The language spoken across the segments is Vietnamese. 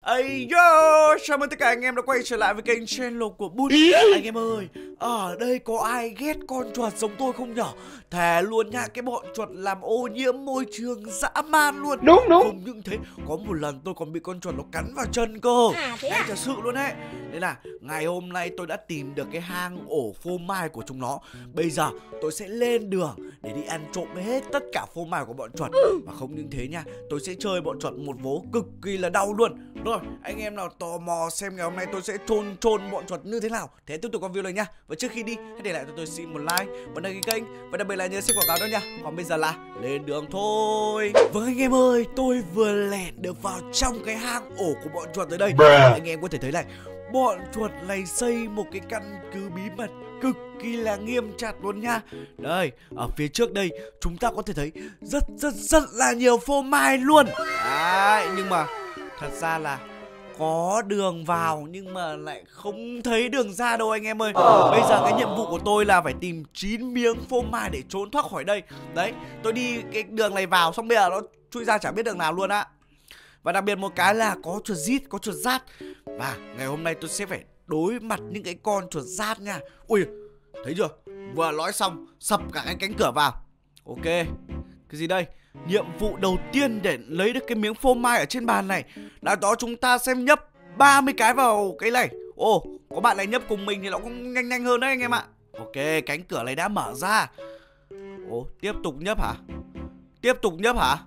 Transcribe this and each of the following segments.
Ây yo, chào mừng tất cả anh em đã quay trở lại với kênh channel của Bút. Anh em ơi, ở đây có ai ghét con chuột giống tôi không nhở? Thề luôn nha, cái bọn chuột làm ô nhiễm môi trường dã man luôn. Đúng. Không những thế, có một lần tôi còn bị con chuột nó cắn vào chân cơ. Đấy, thật sự luôn đấy. Nên là ngày hôm nay tôi đã tìm được cái hang ổ phô mai của chúng nó. Bây giờ tôi sẽ lên đường để đi ăn trộm hết tất cả phô mai của bọn chuột. Và không những thế nha, tôi sẽ chơi bọn chuột một vố cực kỳ là đau luôn. Rồi, anh em nào tò mò xem ngày hôm nay tôi sẽ chôn bọn chuột như thế nào, thế tiếp tục con video này nha. Và trước khi đi, hãy để lại cho tôi xin một like và đăng ký kênh, và đặc biệt là nhớ xem quảng cáo đó nha. Còn bây giờ là lên đường thôi. Vâng anh em ơi, tôi vừa lẻn được vào trong cái hang ổ của bọn chuột tới đây. Anh em có thể thấy này, bọn chuột này xây một cái căn cứ bí mật cực kỳ là nghiêm chặt luôn nha. Đây, ở phía trước đây chúng ta có thể thấy rất là nhiều phô mai luôn. Đấy, nhưng mà thật ra là có đường vào nhưng mà lại không thấy đường ra đâu anh em ơi. Bây giờ cái nhiệm vụ của tôi là phải tìm 9 miếng phô mai để trốn thoát khỏi đây. Đấy, tôi đi cái đường này vào xong bây giờ nó chui ra chả biết đường nào luôn á. Và đặc biệt một cái là có chuột rít, có chuột rát. Và ngày hôm nay tôi sẽ phải đối mặt những cái con chuột rát nha. Ui, thấy chưa? Vừa nói xong sập cả cái cánh cửa vào. Ok, cái gì đây? Nhiệm vụ đầu tiên để lấy được cái miếng phô mai ở trên bàn này là đó chúng ta xem nhấp 30 cái vào cái này. Ồ, có bạn này nhấp cùng mình thì nó cũng nhanh hơn đấy anh em ạ. Ok, cánh cửa này đã mở ra. Ồ, tiếp tục nhấp hả? Tiếp tục nhấp hả?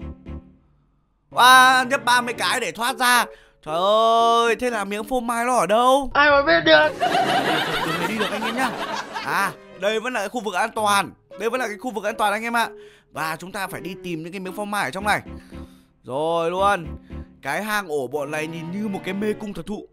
Wow, nhấp 30 cái để thoát ra. Trời ơi, thế là miếng phô mai nó ở đâu? Ai mà biết được. Đường này đi được anh em nhá. À, đây vẫn là cái khu vực an toàn. Đây vẫn là cái khu vực an toàn anh em ạ. Và chúng ta phải đi tìm những cái miếng phô mai ở trong này. Rồi luôn. Cái hang ổ bọn này nhìn như một cái mê cung thật thụ.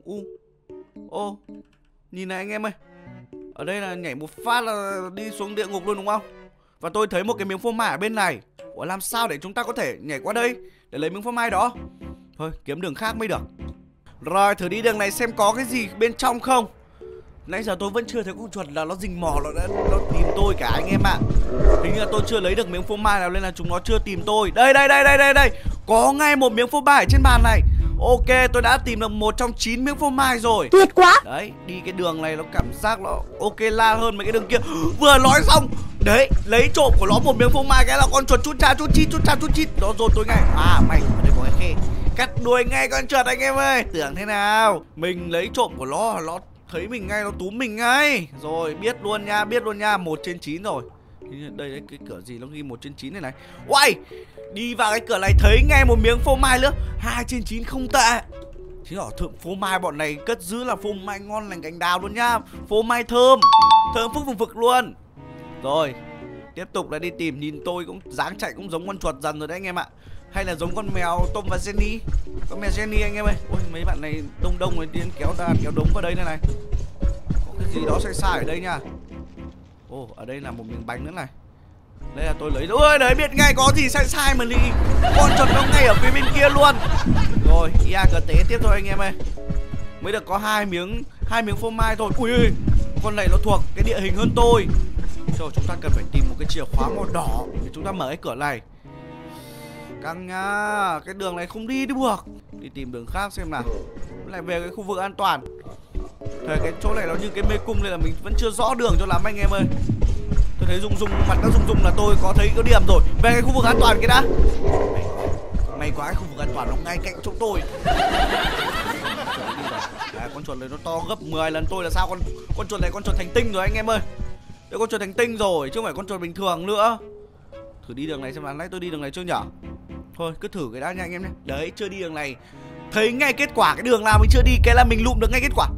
Ô, nhìn này anh em ơi. Ở đây là nhảy một phát là đi xuống địa ngục luôn đúng không? Và tôi thấy một cái miếng phô mai ở bên này. Ủa, làm sao để chúng ta có thể nhảy qua đây để lấy miếng phô mai đó? Thôi kiếm đường khác mới được. Rồi thử đi đường này xem có cái gì bên trong không. Nãy giờ tôi vẫn chưa thấy con chuột là nó rình mò nó tìm tôi cả anh em ạ. Hình như là tôi chưa lấy được miếng phô mai nào nên là chúng nó chưa tìm tôi. Đây. Có ngay một miếng phô mai ở trên bàn này. Ok, tôi đã tìm được một trong 9 miếng phô mai rồi. Tuyệt quá. Đấy, đi cái đường này nó cảm giác nó ok la hơn mấy cái đường kia. Vừa nói xong, đấy, lấy trộm của nó một miếng phô mai cái là con chuột chút cha chút chít. Đó rồi tôi ngay. À mày, ở đây có cái khe. Cắt đuôi ngay con chuột anh em ơi. Tưởng thế nào? Mình lấy trộm của nó thấy mình ngay, nó túm mình ngay. Rồi biết luôn nha, 1 trên 9 rồi. Đây đấy, cái cửa gì nó ghi 1 trên 9 này này. Uầy, đi vào cái cửa này thấy ngay một miếng phô mai nữa. 2 trên 9 không tệ. Chứ ở thượng phô mai bọn này cất giữ là phô mai ngon lành cành đào luôn nhá. Phô mai thơm phức phừng phực luôn. Rồi, tiếp tục là đi tìm. Nhìn tôi cũng dáng chạy cũng giống con chuột dần rồi đấy anh em ạ. Hay là giống con mèo Tom và Jenny. Con mèo Jenny anh em ơi. Ôi mấy bạn này đông rồi điên kéo đống vào đây này. Có cái gì đó sai ở đây nha. Ồ, ở đây là một miếng bánh nữa này. Đây là tôi lấy. Ôi đấy, biết ngay có gì sai mà đi. Con chuột nó ngay ở phía bên kia luôn. Rồi, cờ tế tiếp thôi anh em ơi. Mới được có hai miếng phô mai thôi. Ui ơi, con này nó thuộc cái địa hình hơn tôi. Rồi chúng ta cần phải tìm một cái chìa khóa màu đỏ để chúng ta mở cái cửa này. Căng nha, cái đường này không đi được. Đi tìm đường khác xem nào. Lại về cái khu vực an toàn. Thời cái chỗ này nó như cái mê cung nên là mình vẫn chưa rõ đường cho lắm anh em ơi. Tôi thấy mặt nó rung là tôi có thấy có điểm rồi. Về cái khu vực an toàn kia đã. May quá, cái khu vực an toàn nó ngay cạnh chỗ tôi. Đấy, con chuột này nó to gấp 10 lần tôi là sao? Con chuột này con chuột thành tinh rồi anh em ơi. Đây con chuột thành tinh rồi chứ không phải con chuột bình thường nữa. Thử đi đường này xem là nãy tôi đi đường này chưa nhở. Thôi cứ thử cái đã nha anh em nhé. Đấy, chưa đi đường này thấy ngay kết quả. Cái đường nào mình chưa đi cái là mình lụm được ngay kết quả.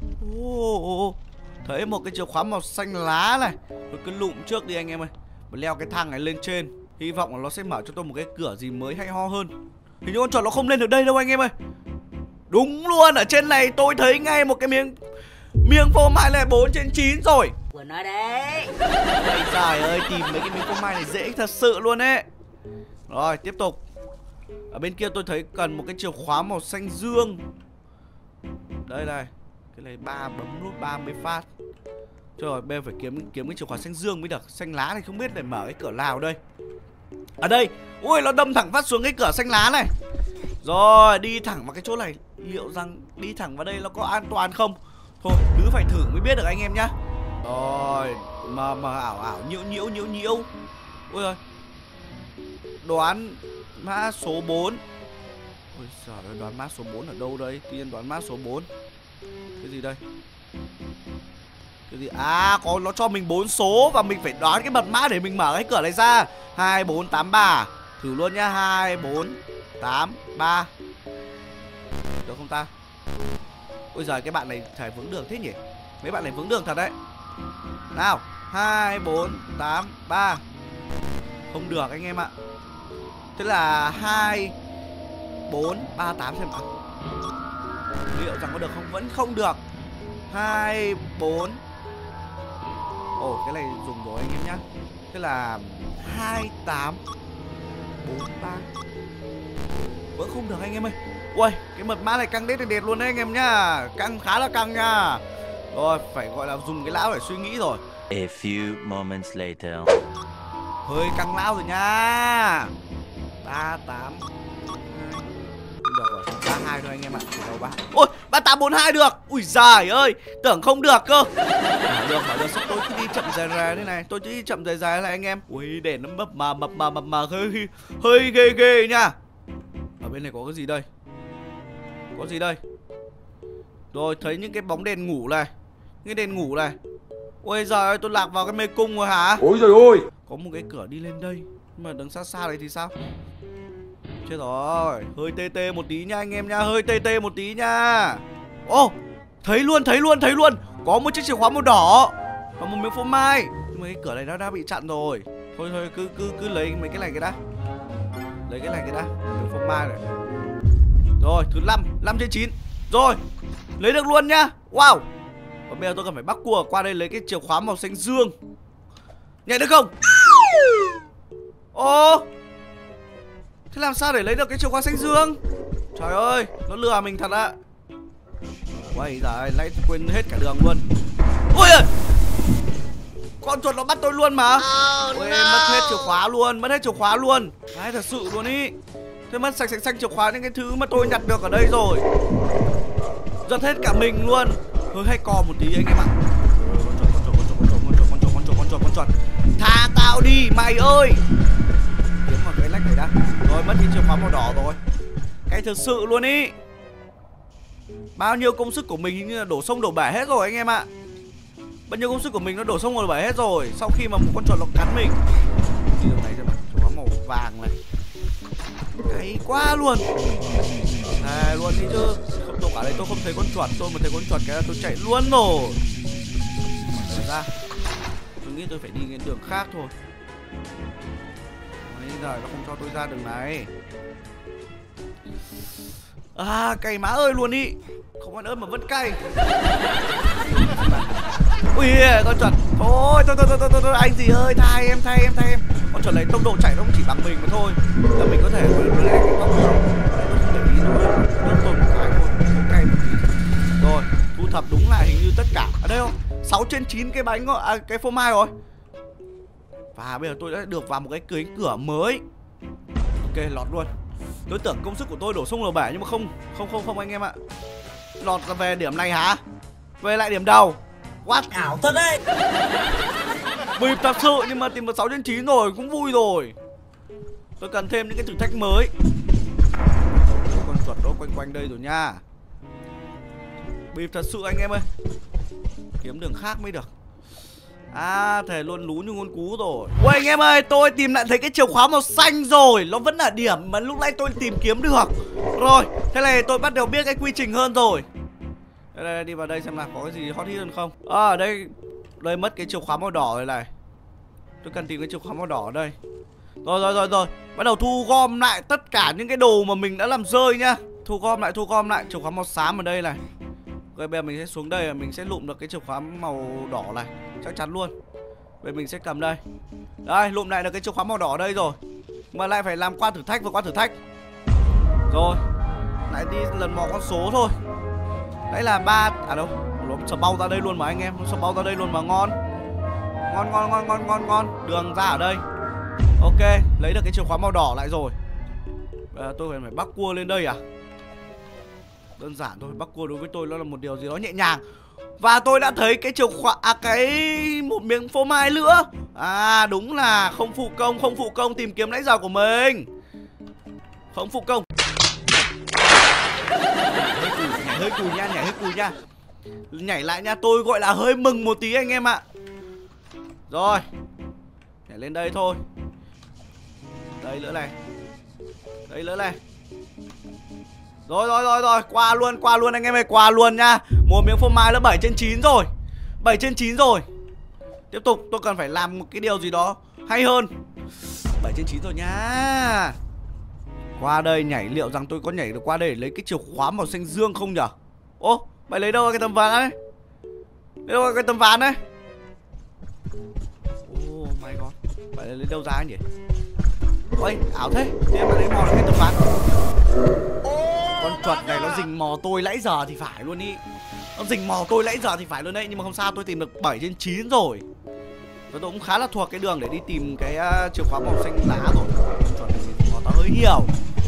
Thấy một cái chìa khóa màu xanh lá này. Tôi cứ lụm trước đi anh em ơi. Và leo cái thang này lên trên. Hy vọng là nó sẽ mở cho tôi một cái cửa gì mới hay ho hơn. Hình như con chuột nó không lên được đây đâu anh em ơi. Đúng luôn, ở trên này tôi thấy ngay một cái miếng phô mai này 4 trên 9 rồi. Vừa nói đấy. Ôi trời ơi, tìm mấy cái miếng phô mai này dễ thật sự luôn ấy. Rồi, tiếp tục. Ở bên kia tôi thấy cần một cái chìa khóa màu xanh dương. Đây này. Cái này bấm nút 30 phát. Trời ơi, bây giờ phải kiếm cái chìa khóa xanh dương mới được. Xanh lá thì không biết để mở cái cửa nào đây. Ở đây. Ui, nó đâm thẳng phát xuống cái cửa xanh lá này. Rồi, đi thẳng vào cái chỗ này. Liệu rằng đi thẳng vào đây nó có an toàn không? Thôi, cứ phải thử mới biết được anh em nhá. Rồi, mờ ảo, nhiễu. Ôi giời. Đoán mã số 4. Ôi giời ơi, đoán mã số 4 ở đâu đây? Tiên đoán mã số 4. Cái gì đây? Cái gì? À, có nó cho mình 4 số và mình phải đoán cái mật mã để mình mở cái cửa này ra. 2483. Thử luôn nhá. 2483. Được không ta? Ôi giời, cái bạn này phải vướng đường thế nhỉ? Mấy bạn này vướng đường thật đấy. Nào, 2483. Không được anh em ạ. Thế là 2438 xem nào. Liệu rằng có được không? Vẫn không được. 24. Ồ, cái này dùng rồi anh em nhá. Thế là 2843. Vẫn không được anh em ơi. Ui, cái mật mã này căng đét luôn đấy anh em nhá. Căng, khá là căng nha. Rồi, phải gọi là dùng cái não để suy nghĩ rồi. A few moments later. Hơi căng não rồi nha. 38. Được rồi, 32 thôi anh em ạ. Đâu 3. Ôi, 3842 được. Ui giời ơi, tưởng không được cơ. Được, sắp tôi cứ đi chậm dài thế này. Tôi chỉ đi chậm dài này anh em. Ui, để nó mập mà hơi ghê nha. Ở bên này có cái gì đây? Có gì đây? Rồi, thấy những cái bóng đèn ngủ này. Những cái đèn ngủ này. Ôi giời ơi, tôi lạc vào cái mê cung rồi hả? Ôi giời ơi. Có một cái cửa đi lên đây. Nhưng mà đứng xa này thì sao? Chết rồi. Hơi tê một tí nha anh em nha. Hơi tê một tí nha. Ô, thấy luôn. Có một chiếc chìa khóa màu đỏ và một miếng phô mai. Nhưng mà cái cửa này nó đã bị chặn rồi. Thôi cứ lấy mấy cái này cái đã. Lấy cái này cái đã. Miếng phô mai này. Rồi, thứ 5/9. Rồi, lấy được luôn nhá. Wow. Và bây giờ tôi cần phải bắt cua qua đây lấy cái chìa khóa màu xanh dương. Nhận được không? Ô, thế làm sao để lấy được cái chìa khóa xanh dương? Trời ơi, nó lừa mình thật ạ. Ôi giời, lại quên hết cả đường luôn. Ôi ơi, con chuột nó bắt tôi luôn mà. Ôi, mất hết chìa khóa luôn. Đấy, thật sự luôn ý. Thế mất sạch chìa khóa những cái thứ mà tôi nhặt được ở đây rồi. Giật hết cả mình luôn. Hơi hay cò một tí anh em ạ. Con chuột. Tha tao đi mày ơi. Kiếm vào cái lách này đã. Rồi, mất cái chìa khóa màu đỏ rồi. Cái thật sự luôn ý. Bao nhiêu công sức của mình hình như là đổ sông đổ bể hết rồi anh em ạ. Bao nhiêu công sức của mình nó đổ sông đổ bể hết rồi. Sau khi mà một con chuột nó cắn mình. Đi đường này xem nào. Chìa khóa màu vàng này. Hay quá luôn. Này luôn đi chứ. Tôi cả đây tôi không thấy con chuột. Tôi mà thấy con chuột cái là tôi chạy luôn rồi. Mở ra. Tôi nghĩ tôi phải đi cái đường khác thôi. Bây giờ nó không cho tôi ra đường này. À, cay má ơi luôn ý. Không ăn ớt mà vẫn cay. Ui, con chuột. Thôi, anh gì ơi, thay em. Con chuột này tốc độ chạy nó cũng chỉ bằng mình mà thôi. Là mình có thể lấy cái tốc độ. Tôi không để ý nó. Tôi một cái thôi. Cay một tí. Rồi, thu thập đúng lại hình như tất cả. Ở đây không? 6/9 cái bánh cái phô mai rồi. Và bây giờ tôi đã được vào một cái cửa mới. Ok, lọt luôn. Tôi tưởng công sức của tôi đổ sông đổ bể nhưng mà không anh em ạ. Lọt ra về điểm này hả? Về lại điểm đầu. What? Ảo thật đấy. Bịp thật sự nhưng mà tìm được 6/9 rồi, cũng vui rồi. Tôi cần thêm những cái thử thách mới. Con chuột đó quanh đây rồi nha. Bịp thật sự anh em ơi. Kiếm đường khác mới được. À, thề luôn lú như con cú rồi. Ôi anh em ơi, tôi tìm lại thấy cái chìa khóa màu xanh rồi. Nó vẫn là điểm mà lúc nãy tôi tìm kiếm được. Rồi, thế này tôi bắt đầu biết cái quy trình hơn rồi. Đây, đi vào đây xem nào, có cái gì hot hit hơn không. À, ở đây mất cái chìa khóa màu đỏ này này. Tôi cần tìm cái chìa khóa màu đỏ ở đây. Rồi. Bắt đầu thu gom lại tất cả những cái đồ mà mình đã làm rơi nhá. Thu gom lại chìa khóa màu xám ở đây này. Rồi bây giờ mình sẽ xuống đây và mình sẽ lụm được cái chìa khóa màu đỏ này. Chắc chắn luôn. Bây giờ mình sẽ cầm đây. Đây, lụm lại được cái chìa khóa màu đỏ đây rồi. Mà lại phải làm qua thử thách. Rồi, lại đi lần mò con số thôi. Đấy là 3. À đâu, nó sờ bao ra đây luôn mà anh em. Nó sờ bao ra đây luôn mà ngon. Ngon. Đường ra ở đây. Ok, lấy được cái chìa khóa màu đỏ lại rồi. Tôi phải bắc cua lên đây à? Đơn giản thôi, bắc cua đối với tôi nó là một điều gì đó nhẹ nhàng. Và tôi đã thấy cái chìa khóa, một miếng phô mai nữa. À đúng là không phụ công tìm kiếm nãy giờ của mình. Không phụ công. Nhảy hơi cùi nha. Nhảy lại nha, tôi gọi là hơi mừng một tí anh em ạ. Rồi, nhảy lên đây thôi. Đây nữa này. Rồi, qua luôn anh em ơi, qua luôn nha. Một miếng phô mai là 7/9 rồi. 7/9 rồi. Tiếp tục, tôi cần phải làm một cái điều gì đó hay hơn. 7/9 rồi nha. Qua đây nhảy, liệu rằng tôi có nhảy được qua đây để lấy cái chìa khóa màu xanh dương không nhở? Ô, mày lấy đâu cái tấm ván đấy? Lấy đâu cái tấm ván đấy? Oh my god, mày lấy đâu ra nhỉ? Ôi, ảo thế, thế mà lấy mò được cái tấm ván. Con chuột này nó rình mò tôi nãy giờ thì phải luôn ý. Nó rình mò tôi nãy giờ thì phải luôn đấy. Nhưng mà không sao, tôi tìm được 7/9 rồi. Và tôi cũng khá là thuộc cái đường để đi tìm cái chìa khóa màu xanh lá rồi. Con chuột này rình mò tao hơi nhiều.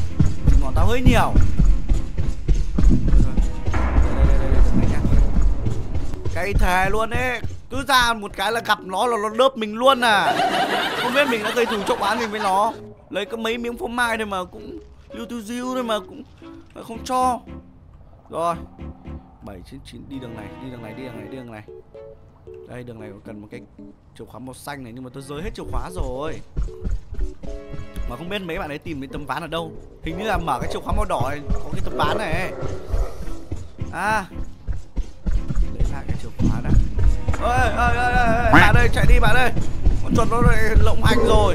Cái thề luôn ấy. Cứ ra một cái là gặp nó là nó đớp mình luôn à. Không biết mình đã gây thù chốc oán gì với nó. Lấy có mấy miếng phô mai thôi mà cũng lưu tiêu diêu thôi mà cũng không cho. Rồi 7/9 đi đường này. Đây đường này cần một cái chìa khóa màu xanh này. Nhưng mà tôi rơi hết chìa khóa rồi. Mà không biết mấy bạn ấy tìm cái tấm ván ở đâu. Hình như là mở cái chìa khóa màu đỏ này có cái tấm ván này. À, lấy lại cái chìa khóa đã. Ơi, bạn ơi, chạy đi bạn ơi. Con chuột nó lại lộng hành rồi.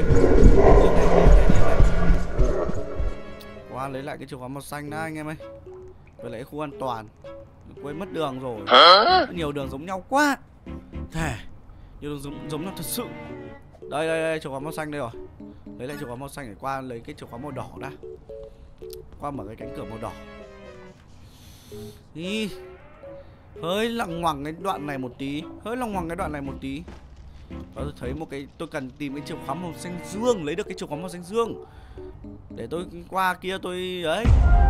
Qua lấy lại cái chìa khóa màu xanh đã anh em ơi. Với lại khu an toàn. Quên mất đường rồi. Nhiều đường giống nhau quá. Thề, nhiều đường giống nhau thật sự. Đây, chìa khóa màu xanh đây rồi. Lấy lại chìa khóa màu xanh để qua lấy cái chìa khóa màu đỏ đã. Qua mở cái cánh cửa màu đỏ. Đi. Hơi lằng ngoằng cái đoạn này một tí. Tôi thấy một cái, tôi cần tìm cái chìa khóa màu xanh dương. Lấy được cái chìa khóa màu xanh dương để tôi qua kia tôi ấy.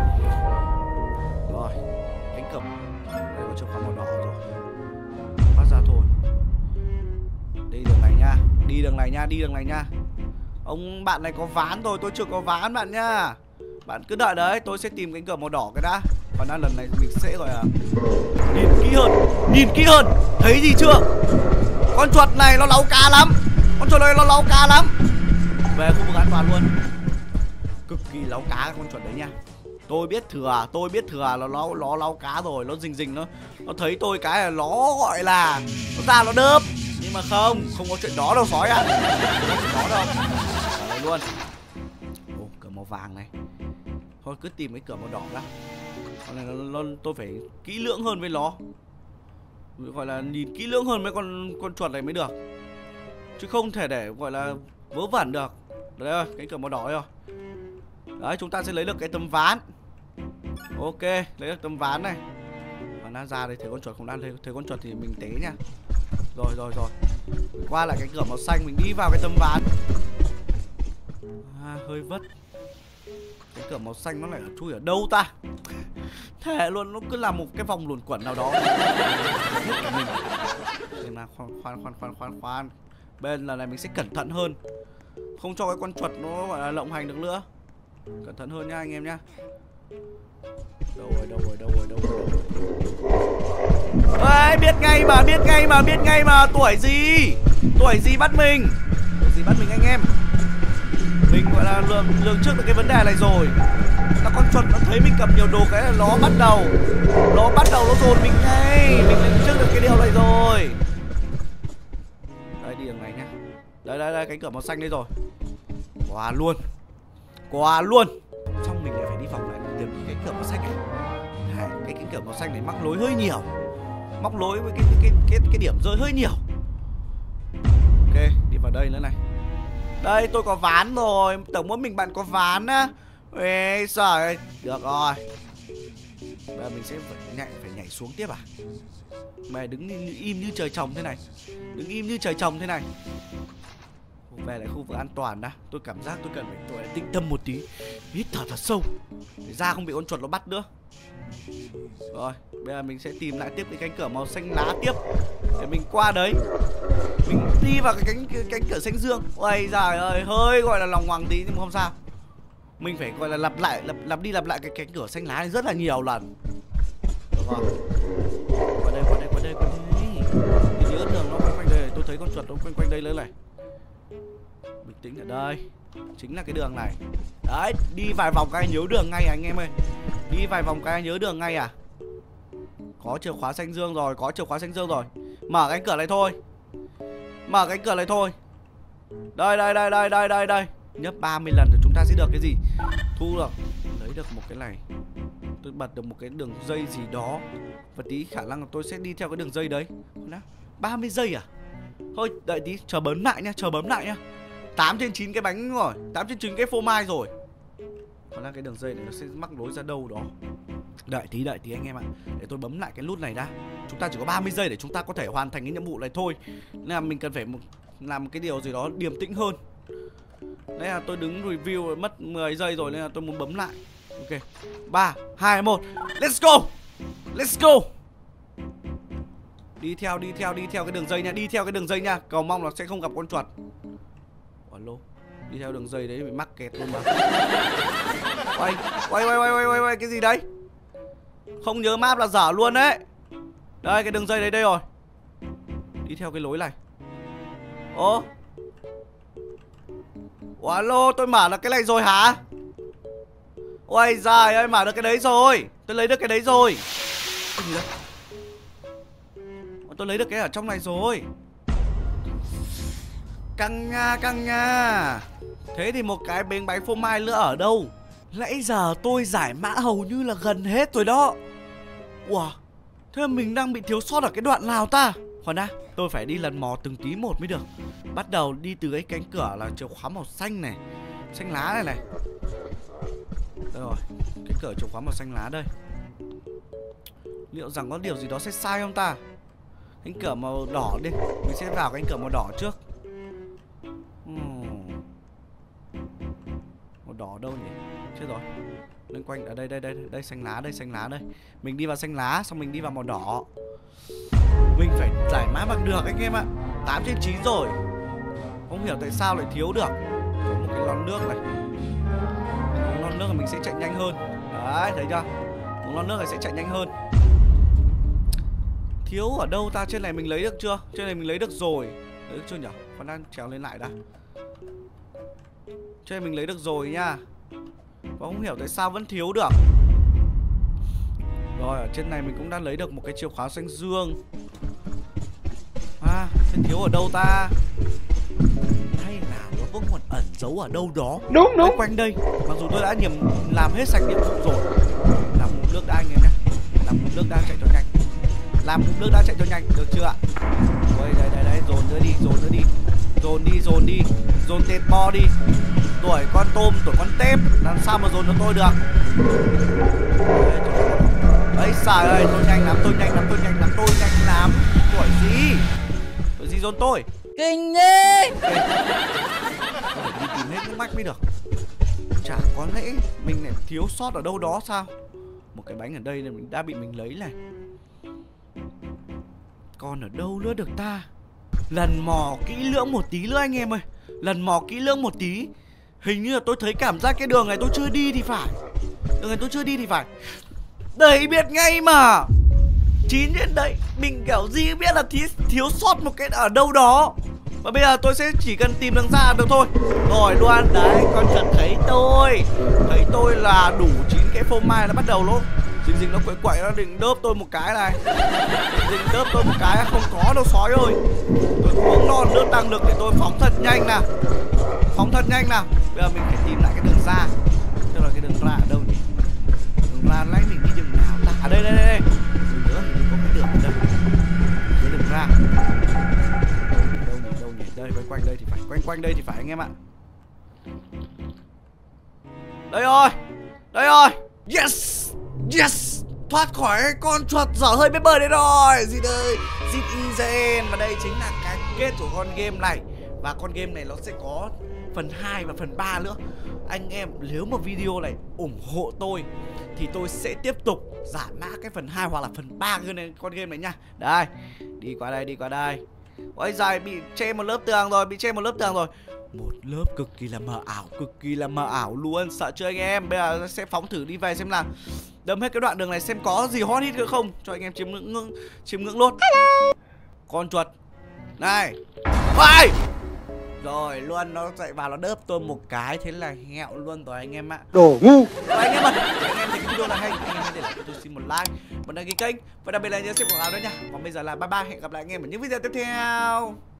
Rồi, cánh cửa. Đây có chìa khóa màu đỏ rồi. Phát ra thôi. Đi đường này nha. Ông bạn này có ván rồi, tôi chưa có ván bạn nha. Bạn cứ đợi đấy, tôi sẽ tìm cánh cửa màu đỏ cái đã. Còn lần này mình sẽ gọi là nhìn kỹ hơn. Thấy gì chưa? Con chuột này nó láu cá lắm. Về khu vực an toàn luôn. Cực kỳ láu cá con chuột đấy nha. Tôi biết thừa nó láu cá rồi. Nó rình nó thấy tôi cái là nó gọi là nó ra nó đớp. Nhưng mà không có chuyện đó đâu sói ạ. Không có chuyện đó đâu. Ở đây luôn. Ồ, cửa màu vàng này. Thôi cứ tìm cái cửa màu đỏ đã. Con này tôi phải kỹ lưỡng hơn với nó. Gọi là nhìn kỹ lưỡng hơn với con chuột này mới được. Chứ không thể để gọi là vớ vẩn được. Đây rồi, cái cửa màu đỏ rồi. Đấy, chúng ta sẽ lấy được cái tấm ván. Ok, lấy được tấm ván này. Và nó ra đây, thấy con chuột không đang thấy con chuột thì mình té nha. Rồi. Qua lại cái cửa màu xanh, mình đi vào cái tấm ván. Hơi vất. Cái cửa màu xanh nó lại chui ở đâu ta? Thề luôn, nó cứ là một cái vòng luẩn quẩn nào đó. Hết cả mình. Nên là khoan. Bên lần này mình sẽ cẩn thận hơn. Không cho cái con chuột nó gọi là lộng hành được nữa. Cẩn thận hơn nha anh em nhá. Đâu rồi. Ê, biết ngay mà. Tuổi gì bắt mình anh em. Mình gọi là lường trước được cái vấn đề này rồi. Là con chuột nó thấy mình cầm nhiều đồ cái là nó bắt đầu nó dồn mình ngay. Mình lường trước được cái điều này rồi. Đây, đi đường này nhá. Đây, cánh cửa màu xanh đây rồi. Qua luôn. Xong mình lại phải đi vòng lại tìm cái cửa màu xanh này. Cái cánh cửa màu xanh này mắc lối hơi nhiều. Móc lối với cái điểm rơi hơi nhiều. Ok, đi vào đây nữa này. Đây, tôi có ván rồi. Tưởng mỗi mình bạn có ván á. Ê, trời, được rồi. Bây giờ mình sẽ phải nhảy xuống tiếp à? Mày đứng im như trời trồng thế này. Về lại khu vực an toàn đã. Tôi cảm giác tôi cần phải tĩnh tâm một tí. Hít thở thật sâu để ra không bị con chuột nó bắt nữa. Rồi, bây giờ mình sẽ tìm lại tiếp cái cánh cửa màu xanh lá tiếp để mình qua đấy. Mình đi vào cái cánh cửa xanh dương. Ôi giời ơi, hơi gọi là lòng ngoằng tí nhưng mà không sao. Mình phải gọi là lặp đi lặp lại cái cánh cửa xanh lá này rất là nhiều lần. Được rồi. Qua đây. Mình nhớ đường nó quanh đây, tôi thấy con chuột nó quanh đây lớn này. Bình tĩnh ở đây. Chính là cái đường này. Đấy, đi vài vòng cái nhớ đường ngay à anh em ơi. Đi vài vòng cái nhớ đường ngay à. Có chìa khóa xanh dương rồi, Mở cánh cửa này thôi. Đây. Nhấp 30 lần thì chúng ta sẽ được cái gì? Thu được. Lấy được một cái này. Tôi bật được một cái đường dây gì đó. Và tí khả năng là tôi sẽ đi theo cái đường dây đấy. 30 giây à? Thôi, đợi tí, chờ bấm lại nhá. 8 trên 9 cái bánh rồi, 8 trên 9 cái phô mai rồi. Còn là cái đường dây này nó sẽ mắc lối ra đâu đó. Đợi tí anh em ạ. Để tôi bấm lại cái nút này đã. Chúng ta chỉ có 30 giây để chúng ta có thể hoàn thành cái nhiệm vụ này thôi. Nên là mình cần phải làm một cái điều gì đó điềm tĩnh hơn. Đấy là tôi đứng review mất 10 giây rồi nên là tôi muốn bấm lại. Ok, 3, 2, 1, let's go. Đi theo cái đường dây nha, cầu mong là sẽ không gặp con chuột. Alo, đi theo đường dây đấy bị mắc kẹt luôn mà. Quay, cái gì đấy? Không nhớ map là dở luôn đấy. Đây, cái đường dây đấy đây rồi. Đi theo cái lối này. Ồ, alo, tôi mở được cái này rồi hả? Ôi giời ơi, mở được cái đấy rồi. Tôi lấy được cái đấy rồi. Cái gì đấy? Tôi lấy được cái ở trong này rồi. Căng nha. Thế thì một cái bánh phô mai nữa ở đâu? Nãy giờ tôi giải mã hầu như là gần hết rồi đó. Wow, thế mà mình đang bị thiếu sót ở cái đoạn nào ta? Khoan đã, tôi phải đi lần mò từng tí một mới được. Bắt đầu đi từ cái cánh cửa là chìa khóa màu xanh này, xanh lá này. Đây rồi, cái cửa chìa khóa màu xanh lá đây. Liệu rằng có điều gì đó sẽ sai không ta? Cánh cửa màu đỏ đi. Mình sẽ vào cánh cửa màu đỏ trước. Màu đỏ đâu nhỉ? Chết rồi. Lên quanh ở đây xanh lá đây. Mình đi vào xanh lá xong mình đi vào màu đỏ. Mình phải giải mã bằng được anh em ạ. 8 trên 9 rồi. Không hiểu tại sao lại thiếu được. Có một cái lon nước này. Lon nước là mình sẽ chạy nhanh hơn. Đấy, thấy chưa? Một lon nước này sẽ chạy nhanh hơn. Thiếu ở đâu ta? Trên này mình lấy được chưa? Trên này mình lấy được rồi. Lấy được chưa nhỉ? Còn đang trèo lên lại đã. Trên này mình lấy được rồi nha. Và không hiểu tại sao vẫn thiếu được. Rồi, ở trên này mình cũng đã lấy được một cái chìa khóa xanh dương. Thế thiếu ở đâu ta? Hay là nó vẫn còn ẩn giấu ở đâu đó? Đúng. Quanh đây. Mặc dù tôi đã làm hết sạch nhiệm vụ rồi. Làm ngụm nước đã anh em nhé. Làm ngụm nước đã chạy cho nhanh. Được chưa ạ? Đây, dồn nữa đi. Dồn đi. Dồn tép bo đi. Tuổi con tôm, tuổi con tép. Làm sao mà dồn cho tôi được? Đấy, xài ơi, tôi nhanh lắm. Tuổi gì dồn tôi? Kinh đi. Phải đi tìm hết nước mắt mới được. Chả có lẽ mình lại thiếu sót ở đâu đó sao? Một cái bánh ở đây là mình đã bị mình lấy này. Còn ở đâu nữa được ta? Lần mò kỹ lưỡng một tí nữa anh em ơi. Hình như là tôi thấy cảm giác cái đường này tôi chưa đi thì phải. Đấy, biết ngay mà. 9 trên đấy. Mình kiểu gì biết là thiếu sót một cái ở đâu đó. Và bây giờ tôi sẽ chỉ cần tìm đường ra được thôi. Rồi luôn, đấy, con chuột thấy tôi là đủ 9 cái phô mai nó bắt đầu nó Dình nó quậy nó định đớp tôi một cái này. Không có đâu sói ơi. Tôi uống non nước tăng lực để tôi phóng thật nhanh nào. Bây giờ mình phải tìm lại cái đường ra. Thế là cái đường ra ở đâu nhỉ? Đường ra lấy mình đi đường nào ta? À đây. Mình nhớ mình có cái đường ở đây. Cái đường ra. Đâu nhỉ? Đây, quanh đây thì phải anh em ạ. Đây rồi. Yes. Thoát khỏi con chuột dở hơi bếp bơi đấy rồi. Gì đây? Zip Easy. Và đây chính là cái kết của con game này. Và con game này nó sẽ có phần 2 và phần 3 nữa. anh em nếu mà video này ủng hộ tôi thì tôi sẽ tiếp tục giải mã cái phần 2 hoặc là phần 3 con game này nha. Đây, đi qua đây. Ôi giời, bị che một lớp tường rồi, một lớp cực kỳ là mờ ảo luôn. Sợ chưa anh em? Bây giờ sẽ phóng thử đi về xem nào. Đâm hết cái đoạn đường này xem có gì hot hit nữa không, cho anh em chiêm ngưỡng luôn. Con chuột này. Ôi! Rồi luôn, nó chạy vào nó đớp tôi một cái, thế là hẹo luôn rồi anh em ạ. Đồ ngu. Rồi anh em ơi, anh em thấy cái video này hay, anh em hãy để lại cho tôi xin một like, một đăng ký kênh và đặc biệt là nhớ xem quảng cáo nữa nha. Còn bây giờ là bye bye, hẹn gặp lại anh em ở những video tiếp theo.